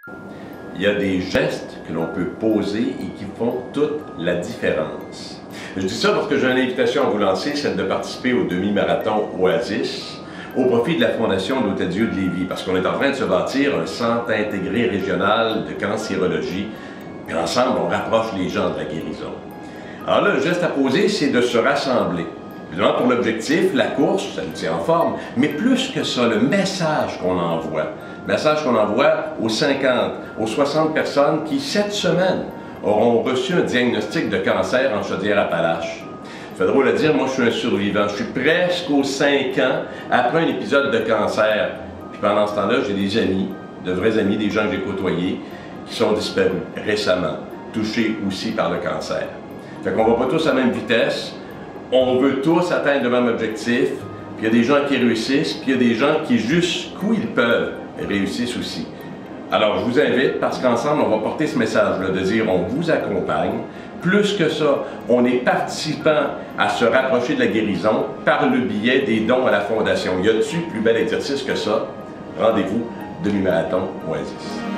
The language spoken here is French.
Il y a des gestes que l'on peut poser et qui font toute la différence. Je dis ça parce que j'ai une invitation à vous lancer, celle de participer au demi-marathon Oasis au profit de la Fondation de l'Hôtel-Dieu de Lévis, parce qu'on est en train de se bâtir un centre intégré régional de cancérologie, puis ensemble, on rapproche les gens de la guérison. Alors là, le geste à poser, c'est de se rassembler. Évidemment, pour l'objectif, la course, ça nous tient en forme, mais plus que ça, le message qu'on envoie. Le message qu'on envoie aux 50, aux 60 personnes qui, cette semaine, auront reçu un diagnostic de cancer en Chaudière-Appalaches. Ça fait drôle à dire, moi je suis un survivant. Je suis presque aux 5 ans après un épisode de cancer. Puis pendant ce temps-là, j'ai des amis, de vrais amis, des gens que j'ai côtoyés, qui sont disparus récemment, touchés aussi par le cancer. Fait qu'on va pas tous à la même vitesse, on veut tous atteindre le même objectif, puis il y a des gens qui réussissent, puis il y a des gens qui, jusqu'où ils peuvent, réussissent aussi. Alors, je vous invite, parce qu'ensemble, on va porter ce message-là, de dire on vous accompagne. Plus que ça, on est participant à se rapprocher de la guérison par le biais des dons à la Fondation. Y a-t-il plus bel exercice que ça? Rendez-vous, demi-marathon Oasis.